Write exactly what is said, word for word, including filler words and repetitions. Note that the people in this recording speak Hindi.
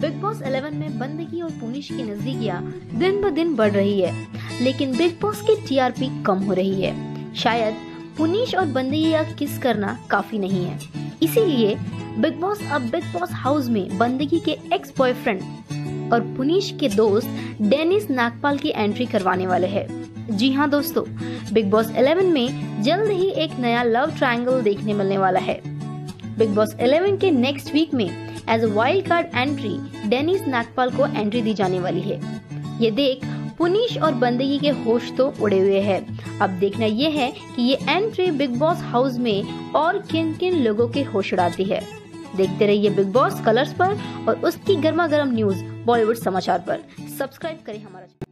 बिग बॉस इलेवन में बंदगी और पुनीश की नजदीकियां दिन ब दिन बढ़ रही है, लेकिन बिग बॉस की टीआरपी कम हो रही है। शायद पुनीश और बंदगी का किस करना काफी नहीं है, इसीलिए बिग बॉस अब बिग बॉस हाउस में बंदगी के एक्स बॉयफ्रेंड और पुनीश के दोस्त डेनिस नागपाल की एंट्री करवाने वाले हैं। जी हाँ दोस्तों, बिग बॉस इलेवन में जल्द ही एक नया लव ट्रायंगल देखने मिलने वाला है। बिग बॉस इलेवन के नेक्स्ट वीक में as a wild card entry Dennis Nagpal को एंट्री दी जाने वाली है। ये देख पुनीश और बंदगी के होश तो उड़े हुए हैं। अब देखना ये है कि ये एंट्री बिग बॉस हाउस में और किन किन लोगों के होश उड़ाती है। देखते रहिए बिग बॉस कलर्स पर और उसकी गर्मा गर्म न्यूज बॉलीवुड समाचार पर। सब्सक्राइब करें हमारा